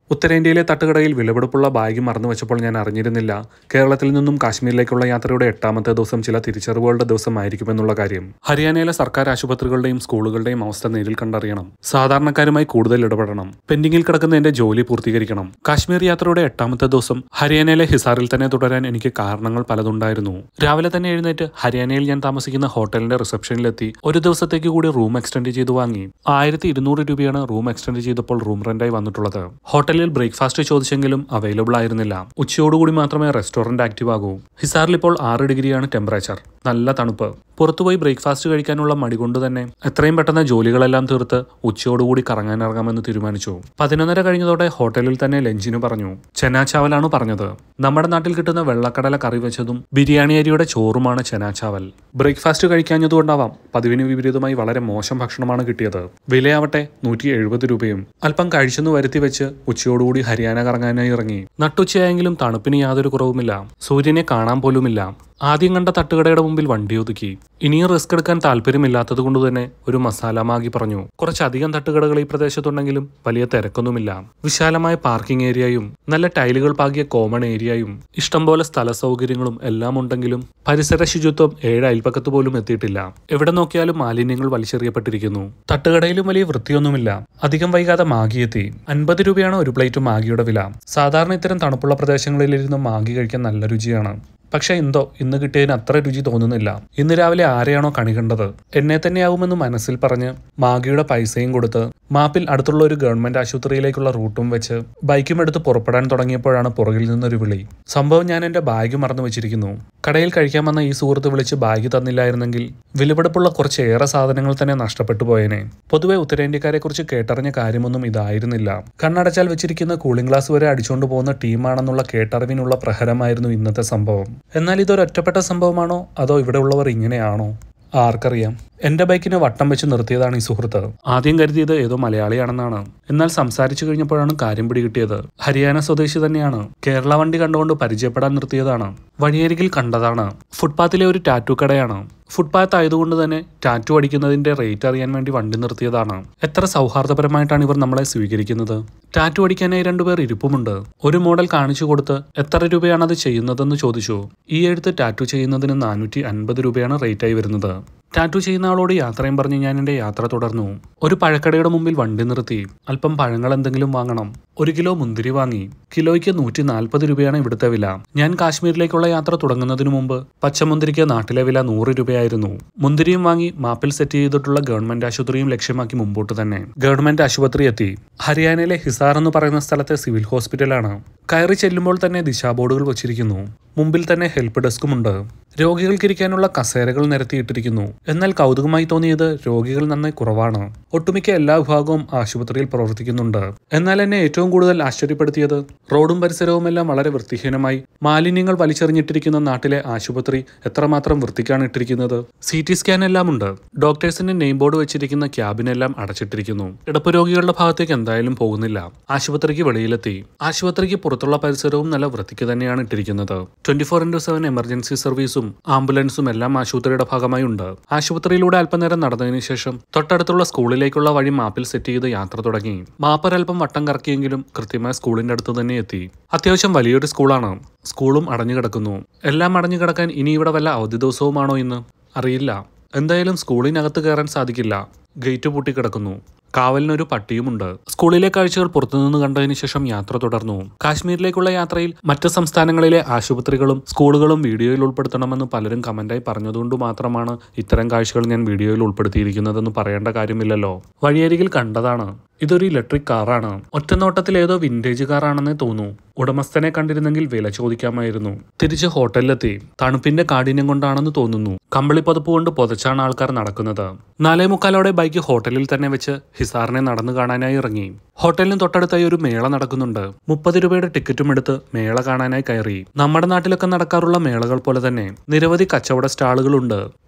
ഉത്തരേന്ത്യയിലെ തട്ടുകടയിൽ വിലപിടിപ്പുള്ള ബാഗ് മറന്നു വെച്ചപ്പോൾ ഞാൻ അറിഞ്ഞിരുന്നില്ല കേരളത്തിൽ നിന്നും കാശ്മീരിലേക്കുള്ള യാത്രയുടെ 8ാമത്തെ ദിവസം ചില തിരിച്ചറിവുകളുടെ ദിവസമായിരിക്കുമെന്നുള്ള കാര്യം. ഹരിയാനയിലെ സർക്കാർ ആശുപത്രികളുടെയും സ്കൂളുകളുടെയും അവസ്ഥ നേരിൽ കണ്ടറിയണം. സാധാരണക്കാരുമായി കൂടുതൽ ഇടപെടണം. പെൻഡിങ്ങിൽ കിടക്കുന്ന എന്റെ ജോലി പൂർത്തീകരിക്കണം. കാശ്മീർ യാത്രയുടെ 8ാമത്തെ ദിവസം ഹരിയാനയിലെ ഹിസാറിൽ തന്നെ തുടരാൻ എനിക്ക് കാരണങ്ങൾ പലതുണ്ടായിരുന്നു. രാവിലെ തന്നെ എഴുന്നേറ്റ് ഹരിയാനയിൽ ഞാൻ താമസിക്കുന്ന ഹോട്ടലിന്റെ റിസപ്ഷനിലെത്തി ഒരു ദിവസത്തേക്ക് കൂടി റൂം എക്സ്റ്റെൻഡ് ചെയ്തു വാങ്ങി. 1200 രൂപയാണ് റൂം എക്സ്റ്റെൻഡ് ചെയ്തപ്പോൾ റൂം റെന്റായി വന്നിട്ടുള്ളത്. ഹോട്ടലിൽ ബ്രേക്ക്ഫാസ്റ്റ് ചോദിച്ചെങ്കിലും അവൈലബിൾ ആയിരുന്നില്ല. ഉച്ചയോടുകൂടി മാത്രമേ റെസ്റ്റോറന്റ് ആക്റ്റീവ് ആകൂ. ഹിസാറിൽ ഇപ്പോൾ 6 ഡിഗ്രിയാണ് ടെമ്പറേച്ചർ. നല്ല തണുപ്പ്. പുറത്തുപോയി ബ്രേക്ക്ഫാസ്റ്റ് കഴിക്കാനുള്ള മടി കൊണ്ട് തന്നെ എത്രയും പെട്ടെന്ന് ജോലികളെല്ലാം തീർത്ത് ഉച്ചയോടുകൂടി കറങ്ങാനിറങ്ങാമെന്ന് തീരുമാനിച്ചു. 11:30 കഴിഞ്ഞതോടെ ഹോട്ടലിൽ തന്നെ ലഞ്ചിന് പറഞ്ഞു. ചെനാ ചാവലാണ് പറഞ്ഞത്. നമ്മുടെ നാട്ടിൽ കിട്ടുന്ന വെള്ളക്കടല കറി വെച്ചതും ബിരിയാണി അരിയുടെ ചോറുമാണ് ചെനാ ചാവൽ. ബ്രേക്ക്ഫാസ്റ്റ് കഴിക്കാഞ്ഞതുകൊണ്ടാവാം പതിവിന് വിപരീതമായി വളരെ മോശം ഭക്ഷണമാണ് കിട്ടിയത്. വിലയാവട്ടെ 170 രൂപയും. അല്പം കഴിച്ചെന്ന് വരുത്തി വെച്ച് ഉച്ചയോടുകൂടി ഹരിയാന കറങ്ങാനായി ഇറങ്ങി. നട്ടുച്ചയായെങ്കിലും തണുപ്പിന് യാതൊരു കുറവുമില്ല. സൂര്യനെ കാണാൻ പോലുമില്ല. ആദ്യം കണ്ട തട്ടുകടയുടെ മുമ്പിൽ വണ്ടി ഒതുക്കി. ഇനിയും റിസ്ക് എടുക്കാൻ താല്പര്യമില്ലാത്തത് കൊണ്ട് തന്നെ ഒരു മസാല മാഗി പറഞ്ഞു. കുറച്ചധികം തട്ടുകടകൾ ഈ പ്രദേശത്തുണ്ടെങ്കിലും വലിയ തിരക്കൊന്നുമില്ല. വിശാലമായ പാർക്കിംഗ് ഏരിയയും നല്ല ടൈലുകൾ പാകിയ കോമൺ ഏരിയയും ഇഷ്ടംപോലെ സ്ഥല സൗകര്യങ്ങളും എല്ലാം ഉണ്ടെങ്കിലും പരിസര ശുചിത്വം 7 അയൽപ്പക്കത്ത് പോലും എത്തിയിട്ടില്ല. എവിടെ നോക്കിയാലും മാലിന്യങ്ങൾ വലിച്ചെറിയപ്പെട്ടിരിക്കുന്നു. തട്ടുകടയിലും വലിയ വൃത്തിയൊന്നുമില്ല. അധികം വൈകാതെ മാഗി എത്തി. 50 രൂപയാണ് ഒരു പ്ലേറ്റ് മാഗിയുടെ വില. സാധാരണ ഇത്തരം തണുപ്പുള്ള പ്രദേശങ്ങളിലിരുന്ന് മാഗി കഴിക്കാൻ നല്ല രുചിയാണ്. പക്ഷെ എന്തോ ഇന്ന് കിട്ടിയതിന് അത്ര രുചി തോന്നുന്നില്ല. ഇന്ന് രാവിലെ ആരെയാണോ കണി കണ്ടത് എന്നെ തന്നെയാവുമെന്ന് മനസ്സിൽ പറഞ്ഞ് മാഗിയുടെ പൈസയും കൊടുത്ത് മാപ്പിൽ അടുത്തുള്ള ഒരു ഗവൺമെന്റ് ആശുപത്രിയിലേക്കുള്ള റൂട്ടും വെച്ച് ബൈക്കും എടുത്ത് പുറപ്പെടാൻ തുടങ്ങിയപ്പോഴാണ് പുറകിൽ നിന്നൊരു വിളി. സംഭവം ഞാൻ എന്റെ ബാഗ് മറന്നു വെച്ചിരിക്കുന്നു. കടയിൽ കഴിക്കാൻ വന്ന ഈ സുഹൃത്ത് വിളിച്ച് ബാഗ് തന്നില്ലായിരുന്നെങ്കിൽ വിലപിടിപ്പുള്ള കുറച്ചേറെ സാധനങ്ങൾ തന്നെ നഷ്ടപ്പെട്ടു പോയേനെ. പൊതുവെ ഉത്തരേന്ത്യക്കാരെ കുറിച്ച് കേട്ടറിഞ്ഞ കാര്യമൊന്നും ഇതായിരുന്നില്ല. കണ്ണടച്ചാൽ വെച്ചിരിക്കുന്ന കൂളിംഗ് ഗ്ലാസ് വരെ അടിച്ചുകൊണ്ട് പോകുന്ന ടീമാണെന്നുള്ള കേട്ടറിവിനുള്ള പ്രഹരമായിരുന്നു ഇന്നത്തെ സംഭവം. എന്നാൽ ഇതൊരു ഒറ്റപ്പെട്ട സംഭവമാണോ അതോ ഇവിടെ ഉള്ളവർ ഇങ്ങനെയാണോ? ആർക്കറിയാം. എന്റെ ബൈക്കിന് വട്ടം വെച്ച് നിർത്തിയതാണ് ഈ സുഹൃത്ത്. ആദ്യം കരുതിയത് ഏതോ മലയാളിയാണെന്നാണ്. എന്നാൽ സംസാരിച്ചു കഴിഞ്ഞപ്പോഴാണ് കാര്യം പിടികിട്ടിയത്. ഹരിയാന സ്വദേശി തന്നെയാണ്. കേരള വണ്ടി കണ്ടുകൊണ്ട് പരിചയപ്പെടാൻ നിർത്തിയതാണ്. വഴിയരികിൽ കണ്ടതാണ്. ഫുട്പാത്തിലെ ഒരു ടാറ്റു കടയാണ്. ഫുട്പാത്ത് ആയതുകൊണ്ട് തന്നെ ടാറ്റു അടിക്കുന്നതിന്റെ റേറ്റ് അറിയാൻ വേണ്ടി വണ്ടി നിർത്തിയതാണ്. എത്ര സൗഹാർദ്ദപരമായിട്ടാണ് ഇവർ നമ്മളെ സ്വീകരിക്കുന്നത്. ടാറ്റു അടിക്കാനായി 2 പേർ ഇരിപ്പുമുണ്ട്. ഒരു മോഡൽ കാണിച്ചു കൊടുത്ത് എത്ര രൂപയാണ് അത് ചെയ്യുന്നതെന്ന് ചോദിച്ചു. ഈ എഴുത്ത് ടാറ്റു ചെയ്യുന്നതിന് 450 രൂപയാണ് റേറ്റായി വരുന്നത്. ടാറ്റു ചെയ്യുന്ന ആളോട് യാത്രയും പറഞ്ഞ് ഞാൻ എന്റെ യാത്ര തുടർന്നു. ഒരു പഴക്കടയുടെ മുമ്പിൽ വണ്ടി നിർത്തി. അല്പം പഴങ്ങൾ എന്തെങ്കിലും വാങ്ങണം. 1 കിലോ മുന്തിരി വാങ്ങി. കിലോയ്ക്ക് 140 രൂപയാണ് ഇവിടുത്തെ വില. ഞാൻ കാശ്മീരിലേക്കുള്ള യാത്ര തുടങ്ങുന്നതിന് മുമ്പ് പച്ചമുന്തിരിക്ക് നാട്ടിലെ വില 100 രൂപയായിരുന്നു. മുന്തിരിയും വാങ്ങി മാപ്പിൽ സെറ്റ് ചെയ്തിട്ടുള്ള ഗവൺമെന്റ് ആശുപത്രിയും ലക്ഷ്യമാക്കി മുമ്പോട്ട് തന്നെ. ഗവൺമെന്റ് ആശുപത്രി എത്തി. ഹരിയാനയിലെ ഹിസാർ എന്ന് പറയുന്ന സ്ഥലത്തെ സിവിൽ ഹോസ്പിറ്റലാണ്. കയറി ചെല്ലുമ്പോൾ തന്നെ ദിശാബോർഡുകൾ വച്ചിരിക്കുന്നു. മുമ്പിൽ തന്നെ ഹെൽപ്പ് ഡെസ്കുമുണ്ട്. രോഗികൾക്കിരിക്കാനുള്ള കസേരകൾ നിരത്തിയിട്ടിരിക്കുന്നു. എന്നാൽ കൗതുകമായി തോന്നിയത് രോഗികൾ നന്നായി കുറവാണ്. ഒട്ടുമിക്ക എല്ലാ വിഭാഗവും ആശുപത്രിയിൽ പ്രവർത്തിക്കുന്നുണ്ട്. എന്നാൽ എന്നെ ഏറ്റവും കൂടുതൽ ആശ്ചര്യപ്പെടുത്തിയത് റോഡും പരിസരവുമെല്ലാം വളരെ വൃത്തിഹീനമായി മാലിന്യങ്ങൾ വലിച്ചെറിഞ്ഞിട്ടിരിക്കുന്ന നാട്ടിലെ ആശുപത്രി എത്രമാത്രം വൃത്തിക്കാണ് ഇട്ടിരിക്കുന്നത്. CT സ്കാൻ എല്ലാം ഉണ്ട്. ഡോക്ടേഴ്സിന്റെ നെയിം ബോർഡ് വെച്ചിരിക്കുന്ന ക്യാബിനെല്ലാം അടച്ചിട്ടിരിക്കുന്നു. കിടപ്പ് രോഗികളുടെ ഭാഗത്തേക്ക് എന്തായാലും പോകുന്നില്ല. ആശുപത്രിക്ക് വെളിയിലെത്തി. ആശുപത്രിക്ക് പുറത്തുള്ള പരിസരവും നല്ല വൃത്തിക്ക് തന്നെയാണ് ഇട്ടിരിക്കുന്നത്. 24/7 എമർജൻസി സർവീസും ആംബുലൻസും എല്ലാം ആശുപത്രിയുടെ ഭാഗമായി ഉണ്ട്. ആശുപത്രിയിലൂടെ അല്പനേരം നടന്നതിന് ശേഷം തൊട്ടടുത്തുള്ള സ്കൂളിലേക്കുള്ള വഴി മാപ്പിൽ സെറ്റ് ചെയ്ത് യാത്ര തുടങ്ങി. മാപ്പൊരൽപ്പം വട്ടം കറക്കിയെങ്കിലും കൃത്യമായ സ്കൂളിന്റെ അടുത്ത് തന്നെ എത്തി. അത്യാവശ്യം വലിയൊരു സ്കൂളാണ്. സ്കൂളും അടഞ്ഞു കിടക്കുന്നു. എല്ലാം അടഞ്ഞു കിടക്കാൻ ഇനി ഇവിടെ വല്ല അവധി ദിവസവുമാണോ ഇന്ന്? അറിയില്ല. എന്തായാലും സ്കൂളിനകത്ത് കയറാൻ സാധിക്കില്ല. ഗേറ്റ് പൂട്ടിക്കിടക്കുന്നു. കാവലിനൊരു പട്ടിയുമുണ്ട്. സ്കൂളിലെ കാഴ്ചകൾ പുറത്തുനിന്ന് കണ്ടതിന് ശേഷം യാത്ര തുടർന്നു. കാശ്മീരിലേക്കുള്ള യാത്രയിൽ മറ്റ് സംസ്ഥാനങ്ങളിലെ ആശുപത്രികളും സ്കൂളുകളും വീഡിയോയിൽ ഉൾപ്പെടുത്തണമെന്ന് പലരും കമന്റായി പറഞ്ഞതുകൊണ്ട് മാത്രമാണ് ഇത്തരം കാഴ്ചകൾ ഞാൻ വീഡിയോയിൽ ഉൾപ്പെടുത്തിയിരിക്കുന്നതെന്ന് പറയേണ്ട കാര്യമില്ലല്ലോ. വഴിയരികിൽ കണ്ടതാണ്. ഇതൊരു ഇലക്ട്രിക് കാറാണ്. ഒറ്റനോട്ടത്തിൽ ഏതോ വിന്റേജ് കാറാണെന്നേ തോന്നൂ. ഉടമസ്ഥനെ കണ്ടിരുന്നെങ്കിൽ വില ചോദിക്കാമായിരുന്നു. തിരിച്ച് ഹോട്ടലിലെത്തി. തണുപ്പിന്റെ കാഠിന്യം കൊണ്ടാണെന്ന് തോന്നുന്നു. കമ്പിളി പതുപ്പ് കൊണ്ട് പുതച്ചാണ് ആൾക്കാർ നടക്കുന്നത്. 4:45 ബൈക്ക് ഹോട്ടലിൽ തന്നെ വെച്ച് ഹിസാറിനെ നടന്നു കാണാനായി ഇറങ്ങി. ഹോട്ടലിന് തൊട്ടടുത്തായി ഒരു മേള നടക്കുന്നുണ്ട്. 30 രൂപയുടെ ടിക്കറ്റും എടുത്ത് മേള കാണാനായി കയറി. നമ്മുടെ നാട്ടിലൊക്കെ നടക്കാറുള്ള മേളകൾ പോലെ തന്നെ നിരവധി കച്ചവട സ്റ്റാളുകളുണ്ട്.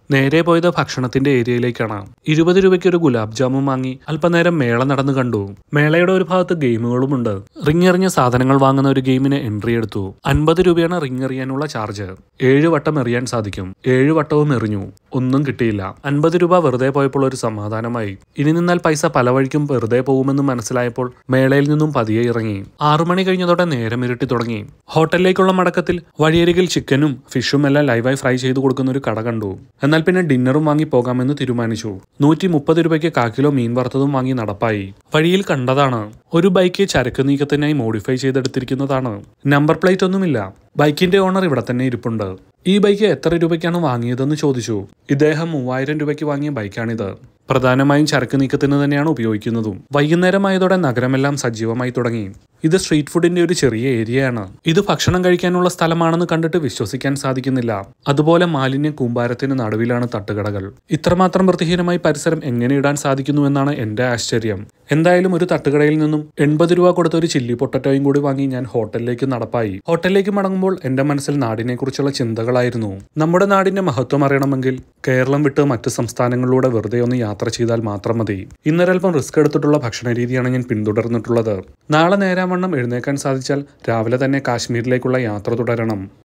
നേരെ പോയത് ഭക്ഷണത്തിന്റെ ഏരിയയിലേക്കാണ്. 20 രൂപയ്ക്ക് ഒരു ഗുലാബ് ജാമുൻ വാങ്ങി അല്പനേരം മേള നടന്നു കണ്ടു. മേളയുടെ ഒരു ഭാഗത്ത് ഗെയിമുകളുമുണ്ട്. റിങ് എറിഞ്ഞ സാധനങ്ങൾ വാങ്ങുന്ന ഒരു ഗെയിമിന് എൻട്രി എടുത്തു. 50 രൂപയാണ് റിങ് എറിയാനുള്ള ചാർജ്. 7 വട്ടം എറിയാൻ സാധിക്കും. 7 വട്ടവും എറിഞ്ഞു. ഒന്നും കിട്ടിയില്ല. 50 രൂപ വെറുതെ പോയപ്പോൾ ഒരു സമാധാനമായി. ഇനി നിന്നാൽ പൈസ പല വഴിക്കും വെറുതെ പോകുമെന്ന് മനസ്സിലായപ്പോൾ മേളയിൽ നിന്നും പതിയെ ഇറങ്ങി. 6 മണി കഴിഞ്ഞതോടെ നേരം ഇരുട്ടി തുടങ്ങി. ഹോട്ടലിലേക്കുള്ള മടക്കത്തിൽ വഴിയരികിൽ ചിക്കനും ഫിഷും എല്ലാം ലൈവായി ഫ്രൈ ചെയ്ത് കൊടുക്കുന്ന ഒരു കട കണ്ടു. എന്നാൽ പിന്നെ ഡിന്നറും വാങ്ങി പോകാമെന്ന് തീരുമാനിച്ചു. 130 രൂപയ്ക്ക് 1/4 കിലോ മീൻ വറുത്തതും വാങ്ങി നടപ്പായി. വഴിയിൽ കണ്ടതാണ്. ഒരു ബൈക്ക് ചരക്ക് നീക്കത്തിനായി മോഡിഫൈ ചെയ്തെടുത്തിരിക്കുന്നതാണ്. നമ്പർ പ്ലേറ്റ് ഒന്നുമില്ല. ബൈക്കിന്റെ ഓണർ ഇവിടെ തന്നെ ഇരിപ്പുണ്ട്. ഈ ബൈക്ക് എത്ര രൂപയ്ക്കാണ് വാങ്ങിയതെന്ന് ചോദിച്ചു. ഇദ്ദേഹം 3000 രൂപയ്ക്ക് വാങ്ങിയ ബൈക്കാണിത്. പ്രധാനമായും ചരക്ക് നീക്കത്തിന് തന്നെയാണ് ഉപയോഗിക്കുന്നതും. വൈകുന്നേരമായതോടെ നഗരമെല്ലാം സജീവമായി തുടങ്ങി. ഇത് സ്ട്രീറ്റ് ഫുഡിന്റെ ഒരു ചെറിയ ഏരിയയാണ്. ഇത് ഭക്ഷണം കഴിക്കാനുള്ള സ്ഥലമാണെന്ന് കണ്ടിട്ട് വിശ്വസിക്കാൻ സാധിക്കുന്നില്ല. അതുപോലെ മാലിന്യ കൂമ്പാരത്തിന് നടുവിലാണ് തട്ടുകടകൾ. ഇത്രമാത്രം വൃത്തിഹീനമായി പരിസരം എങ്ങനെ ഇടാൻ സാധിക്കുന്നുവെന്നാണ് എന്റെ ആശ്ചര്യം. എന്തായാലും ഒരു തട്ടുകടയിൽ നിന്നും 80 രൂപ കൊടുത്ത ഒരു ചില്ലി പൊട്ടറ്റോയും കൂടി വാങ്ങി ഞാൻ ഹോട്ടലിലേക്ക് നടപ്പായി. ഹോട്ടലിലേക്ക് മടങ്ങുമ്പോൾ എന്റെ മനസ്സിൽ നാടിനെ കുറിച്ചുള്ള ചിന്തകളായിരുന്നു. നമ്മുടെ നാടിന്റെ മഹത്വം അറിയണമെങ്കിൽ കേരളം വിട്ട് മറ്റ് സംസ്ഥാനങ്ങളിലൂടെ വെറുതെ ഒന്ന് യാത്ര ചെയ്താൽ മാത്രം മതി. ഇന്നൊരൽപ്പം റിസ്ക് എടുത്തിട്ടുള്ള ഭക്ഷണ രീതിയാണ് ഞാൻ പിന്തുടർന്നിട്ടുള്ളത്. നാളെ നേരാവണ്ണം എഴുന്നേക്കാൻ സാധിച്ചാൽ രാവിലെ തന്നെ കാശ്മീരിലേക്കുള്ള യാത്ര തുടരണം.